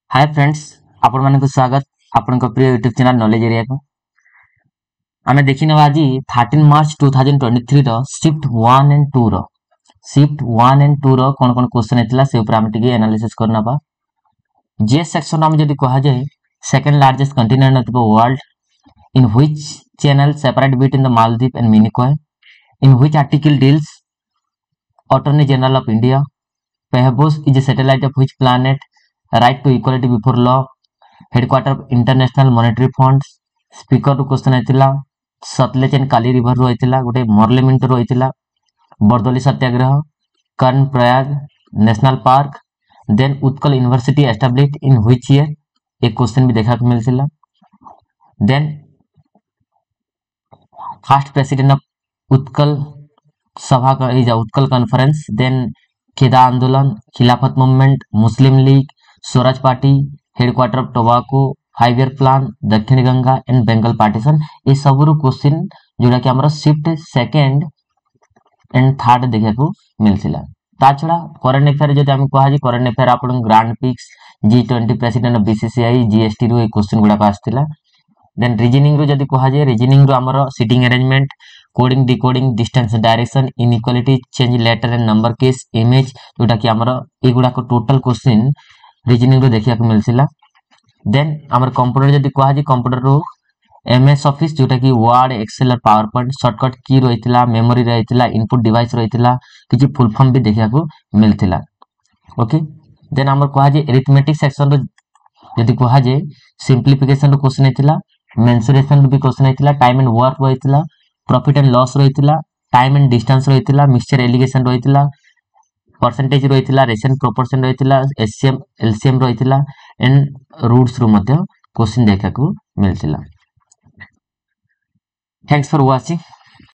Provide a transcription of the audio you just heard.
Hi friends, आपण मानक स्वागत आपण प्रिय यूट्यूब चैनल नॉलेज एरिया को आमे देखि नवा आज 13 मार्च 2023 रो शिफ्ट 1 एंड 2 रो कोन कोन क्वेश्चन हेतला से ऊपर आमे टिके एनालिसिस करना बा। जे सेक्शन आमे जदी कहा जाय second largest continent of the world in which channel separate between the Maldives and Minicoy in which article deals attorney general of India पेहबोस is a satellite of which planet right to equality before law headquarter of international monetary funds speaker रो question आइतिला Sutlej and Kali river रो आइतिला गोटे parliament रो आइतिला Bardoli Satyagraha Karnaprayag national park then Utkal university established in which year एक question भी देखा मिलथिला। Then first president of Utkal Sabha का is Utkal conference then Kheda Andolan Khilafat movement Muslim League Swaraj party headquarter of tobacco 5 year plan Dakshin Ganga and Bengal partition ये सब क्वेश्चन जोड़ा कि हमर शिफ्ट सेकंड एंड थर्ड देखा को मिलथिला। ता छड़ा करंट अफेयर जदि हम कहा जी करंट अफेयर आपन grand prix G20 president of BCCI GST रो एक क्वेश्चन गुडा का आस्थिला। देन रीजनिंग रो जदि कहा जाय रीजनिंग रो हमर seating arrangement coding decoding distance direction inequality change letter and number case image जोटा कि हमर एगुडा को टोटल क्वेश्चन रीजनिंग रो देखिया को मिलथिला। देन हमर कंप्यूटर जदि कहा जी कंप्यूटर रो एमएस ऑफिस जोटा कि वर्ड एक्सेल और पावर पॉइंट शॉर्टकट की रहितला मेमोरी रहितला इनपुट डिवाइस रहितला किछि फुल फॉर्म भी देखिया को मिलथिला। ओके देन हमर कहा जी अरिथमेटिक सेक्शन रो जदि कहा जे सिंप्लीफिकेशन रो क्वेश्चन हेतिला मेंसुरेशन रो भी क्वेश्चन हेतिला टाइम एंड वर्क रहितला प्रॉफिट एंड लॉस रहितला टाइम एंड डिस्टेंस रहितला मिक्सचर एलिगेशन रहितला परसेंटेज रहितला रेशियो प्रोपोर्शन रहितला एचसीएम एलसीएम रहितला एंड रूट्स रो मध्ये क्वेश्चन देखा को मिलथिला। Thanks for watching.